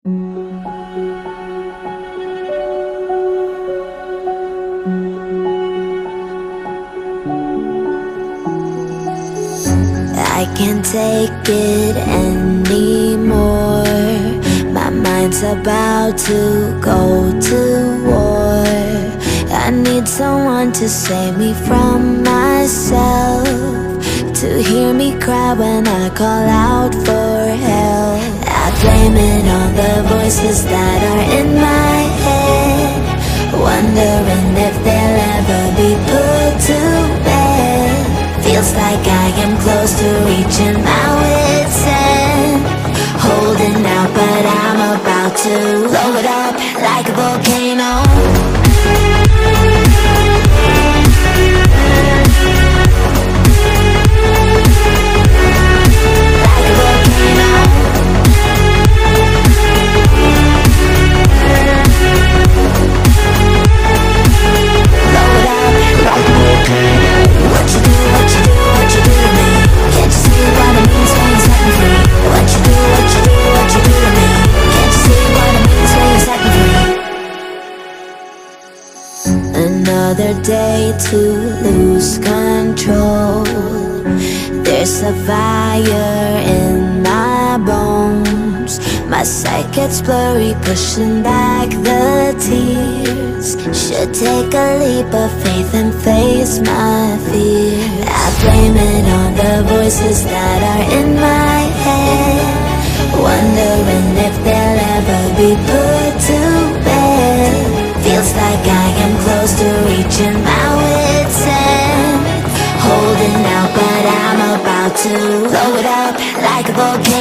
I can't take it anymore. My mind's about to go to war. I need someone to save me from myself, to hear me cry when I call out for help. I blame it on the voices that are in my head, wondering if they'll ever be put to bed. Feels like I am close to reaching my wit's end, holding out but I'm about to blow it up like a volcano. Another day to lose control. There's a fire in my bones. My sight gets blurry, pushing back the tears. Should take a leap of faith and face my fear. I blame it on the voices that are in my head, wondering if they'll ever be put to bed. Feels like I am close to reaching my wit's end, holding out but I'm about to blow it up like a volcano.